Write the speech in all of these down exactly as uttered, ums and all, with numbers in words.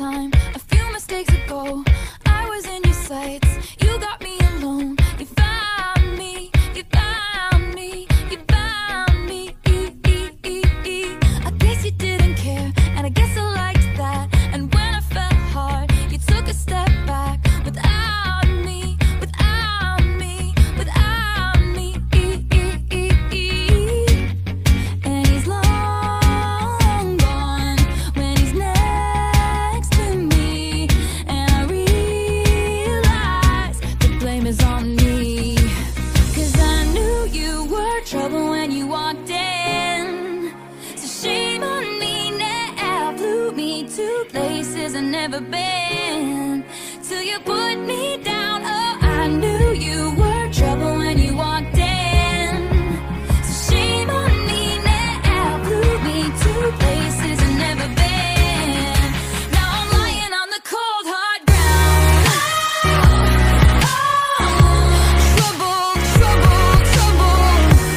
time, a few mistakes ago, I was in your sights. You got me alone. You found me. You found me. You found me. I guess you didn't care, and I guess I liked that. And when I fell hard, you took a step back. Without me, without me, without me. And he's long gone when he's next to me. And I realize the blame is on me. 'Cause I knew you were trouble when you walked in. So shame on me now, flew me to places I've never been. Till you put me down, oh, I knew you were trouble when you walked in. So shame on me now, flew me to places I've never been. Now I'm lying on the cold hard ground. Oh, trouble, trouble, trouble.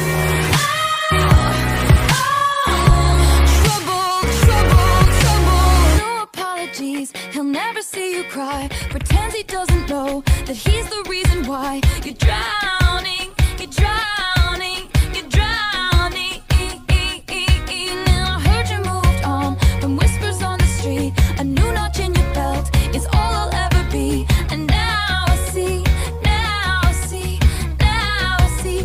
Trouble, trouble, trouble. No apologies, he'll never see you cry. Pretends he doesn't know that he's the reason why you're drowning, you're drowning, you're drowning. Now I heard you moved on from whispers on the street. A new notch in your belt is all I'll ever be. And now I see, now I see, now I see.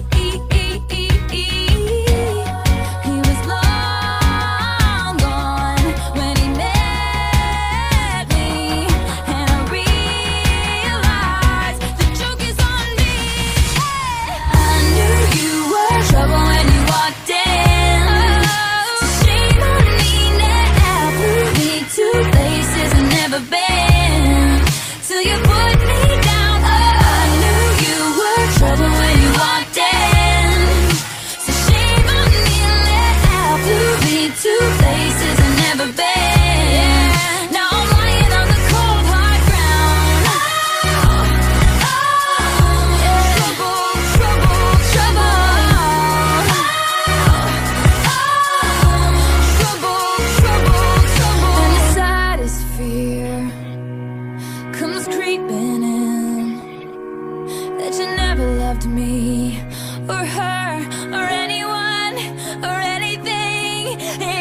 He was long gone when he met me. And I realized the joke is on me. I knew you were trouble when you walked in. So shame on me now, flew me to places I've never been. Till you put me down, oh, I knew you were trouble when you walked in. So shame on me now, flew me to places I've never been. Now I'm lying on the cold hard ground. Trouble, trouble, trouble. Trouble, trouble, trouble. And the saddest fear comes creeping in, that you never loved me or her or anyone or anything.